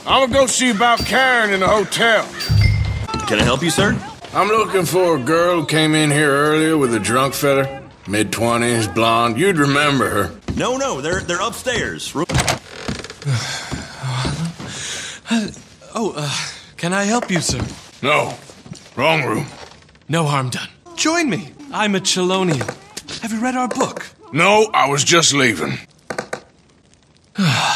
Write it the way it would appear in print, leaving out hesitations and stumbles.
I'm gonna go see about Karen in the hotel. Can I help you, sir? I'm looking for a girl who came in here earlier with a drunk fella. Mid-20s, blonde. You'd remember her. No, they're upstairs. Can I help you, sir? No. Wrong room. No harm done. Join me. I'm a Chelonian. Have you read our book? No, I was just leaving.